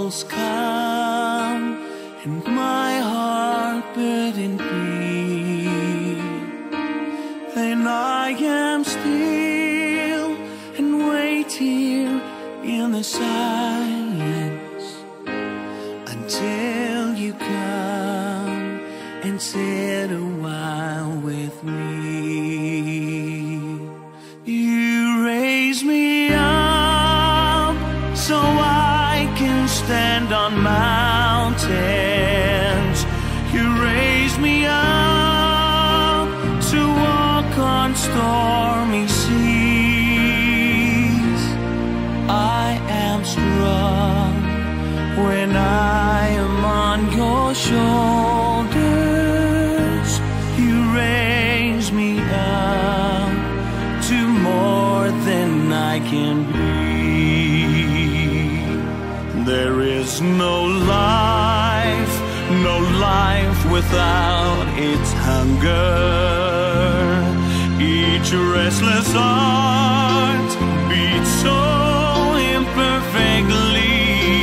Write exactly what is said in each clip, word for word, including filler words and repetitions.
troubles come and my heart burdened be, then I am still and wait here in the silence until you come and sit a while with me. You raise me up so I can stand on mountains. You raise me up to walk on stormy seas. I am strong when I am on your shoulders. You raise me up to more than I can be. There is no life, no life without its hunger. Each restless heart beats so imperfectly,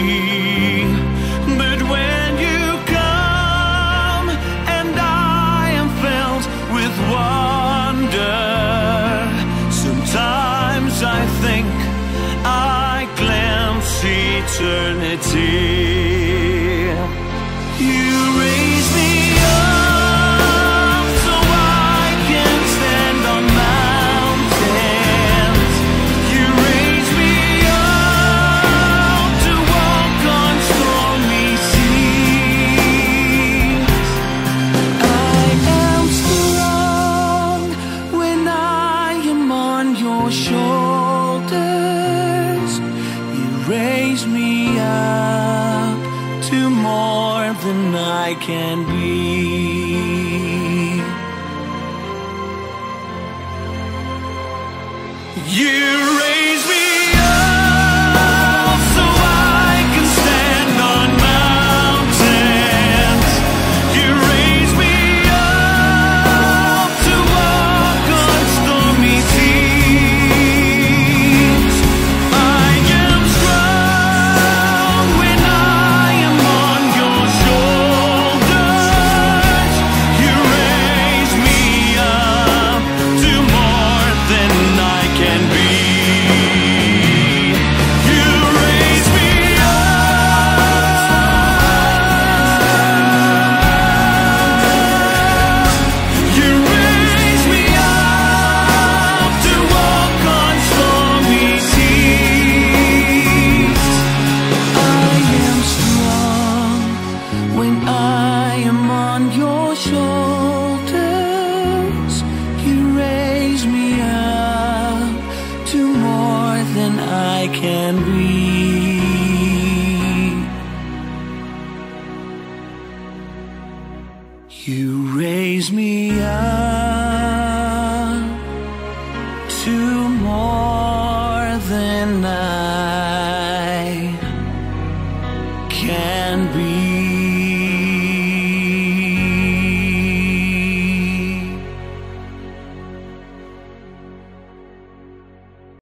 but when you come and I am filled with wonder, sometimes I think I glimpse eternity. You raise me up so I can stand on mountains. You raise me up to walk on stormy seas. I am strong when I am on your shoulders. You raise me up to more than I can be. You raise me up so I can stand on mountains. You raise me up to walk on stormy seas. I am strong when I am on your shoulders. You raise me up to more than I can be. You raise me up. You raise me up to walk on stormy seas. I am strong when I am on your shoulders. You raise me up to more than I can be. You raise me up to more than I can be.